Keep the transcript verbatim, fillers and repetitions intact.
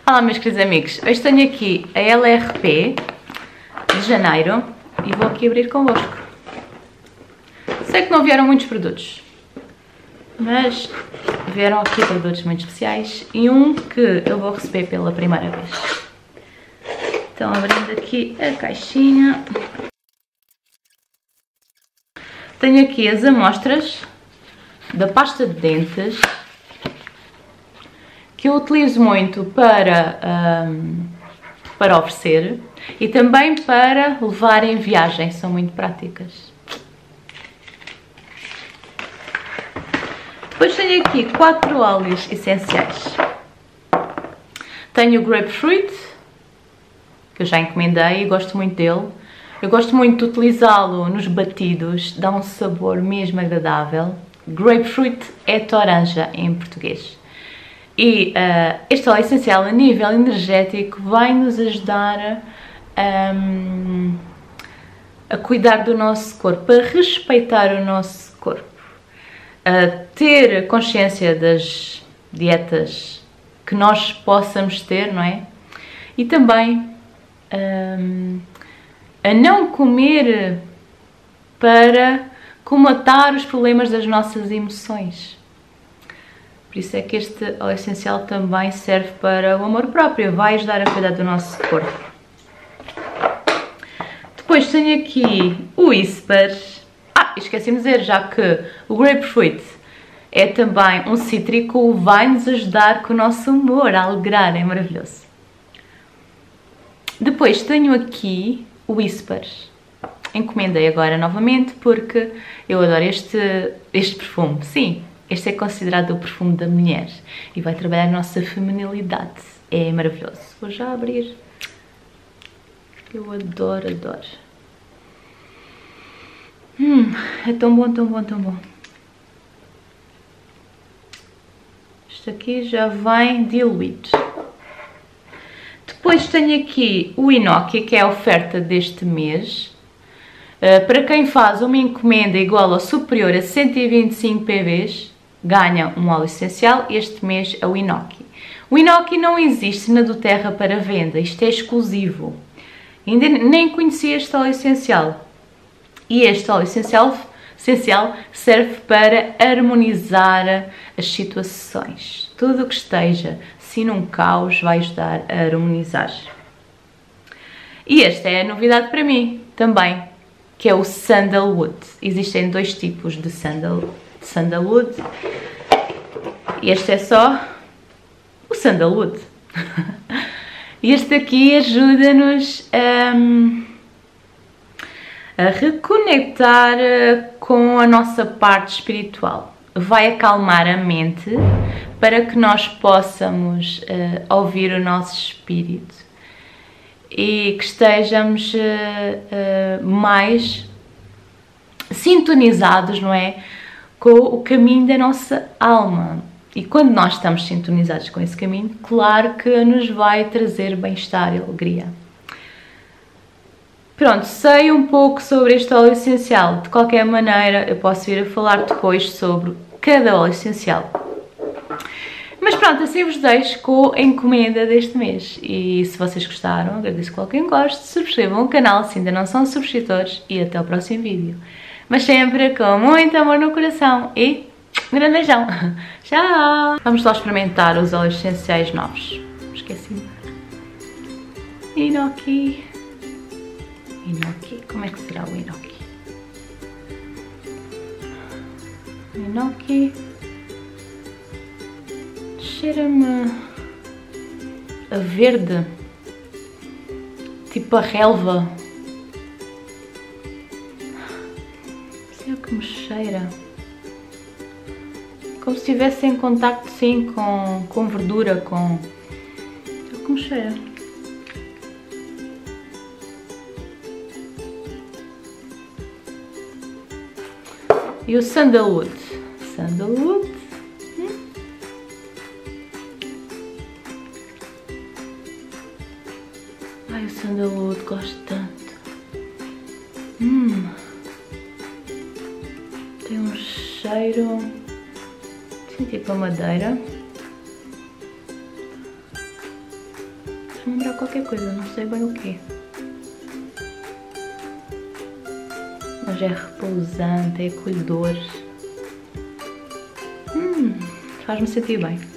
Olá meus queridos amigos, hoje tenho aqui a L R P de janeiro e vou aqui abrir convosco. Sei que não vieram muitos produtos, mas vieram aqui produtos muito especiais e um que eu vou receber pela primeira vez. Então abrindo aqui a caixinha, tenho aqui as amostras da pasta de dentes, que eu utilizo muito para, um, para oferecer e também para levar em viagem, são muito práticas. Depois tenho aqui quatro óleos essenciais. Tenho o Grapefruit, que eu já encomendei e gosto muito dele. Eu gosto muito de utilizá-lo nos batidos, dá um sabor mesmo agradável. Grapefruit é toranja em português. E uh, este óleo essencial a nível energético vai nos ajudar a, um, a cuidar do nosso corpo, a respeitar o nosso corpo, a ter consciência das dietas que nós possamos ter, não é? E também um, a não comer para comatar os problemas das nossas emoções. Por isso é que este óleo essencial também serve para o amor próprio, vai ajudar a cuidar do nosso corpo. Depois tenho aqui o Whisper. Ah, esqueci-me de dizer, já que o Grapefruit é também um cítrico, vai nos ajudar com o nosso humor, a alegrar, é maravilhoso. Depois tenho aqui o Whisper. Encomendei agora novamente porque eu adoro este, este perfume, sim. Este é considerado o perfume da mulher e vai trabalhar a nossa feminilidade. É maravilhoso. Vou já abrir. Eu adoro, adoro. Hum, é tão bom, tão bom, tão bom. Este aqui já vem diluído. Depois tenho aqui o Inoki, que é a oferta deste mês. Uh, para quem faz uma encomenda igual ou superior a cento e vinte e cinco P Vs, ganha um óleo essencial. Este mês é o Inoki. O Inoki não existe na doTERRA para venda, isto é exclusivo. Ainda nem conhecia este óleo essencial. E este óleo essencial, essencial serve para harmonizar as situações. Tudo o que esteja assim num caos vai ajudar a harmonizar. E esta é a novidade para mim também, que é o Sandalwood. Existem dois tipos de sandal, Sandalwood. Este é só o Sandalwood. Este aqui ajuda-nos a, a reconectar com a nossa parte espiritual. Vai acalmar a mente para que nós possamos uh, ouvir o nosso espírito e que estejamos uh, uh, mais sintonizados, não é, com o caminho da nossa alma. E quando nós estamos sintonizados com esse caminho, claro que nos vai trazer bem-estar e alegria. Pronto, sei um pouco sobre este óleo essencial. De qualquer maneira, eu posso vir a falar depois sobre cada óleo essencial. Mas pronto, assim vos deixo com a encomenda deste mês. E se vocês gostaram, agradeço que qualquer goste, subscrevam o canal se ainda não são subscritores e até o próximo vídeo. Mas sempre com muito amor no coração e um grande beijão. Tchau! Vamos lá experimentar os óleos essenciais novos. Esqueci-me. Inoki. Inoki. Como é que será o Inoki? Inoki. Cheira-me a verde. Tipo a relva. Sei o que me cheira. Como se estivesse em contacto, sim, com, com verdura, com... É o que me cheira. E o Sandalwood. Sandalwood. Hum. Ai, o Sandalwood, gosto tanto. Hum. Tem um cheiro... Assim, tipo a madeira. Faz-me lembrar qualquer coisa, não sei bem o quê. Mas é repousante, é acolhedor. Hum, faz-me sentir bem.